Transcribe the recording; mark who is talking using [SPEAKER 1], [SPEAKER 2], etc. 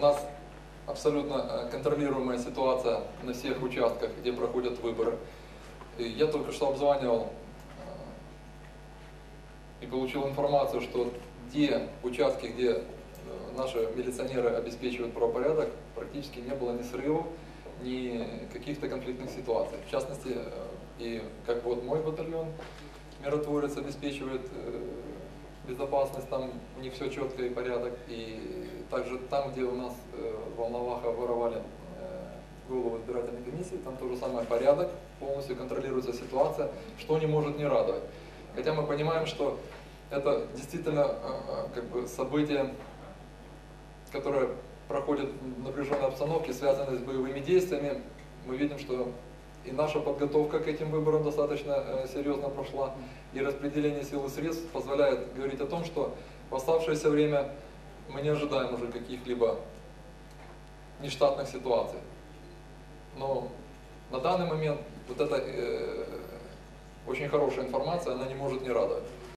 [SPEAKER 1] нас абсолютно контролируемая ситуация на всех участках, где проходят выборы. И я только что обзванивал и получил информацию, что те участки, где наши милиционеры обеспечивают правопорядок, практически не было ни срывов, ни каких-то конфликтных ситуаций. В частности, и как вот мой батальон миротворец обеспечивает безопасность, там у них все четко и порядок. И также там, где у нас в Волноваха воровали голову избирательной комиссии, там то же самое порядок, полностью контролируется ситуация, что не может не радовать. Хотя мы понимаем, что это действительно как бы событие, которое проходит в напряженной обстановке, связанное с боевыми действиями. Мы видим, что и наша подготовка к этим выборам достаточно серьезно прошла, и распределение сил и средств позволяет говорить о том, что в оставшееся время мы не ожидаем уже каких-либо нештатных ситуаций. Но на данный момент вот эта очень хорошая информация, она не может не радовать.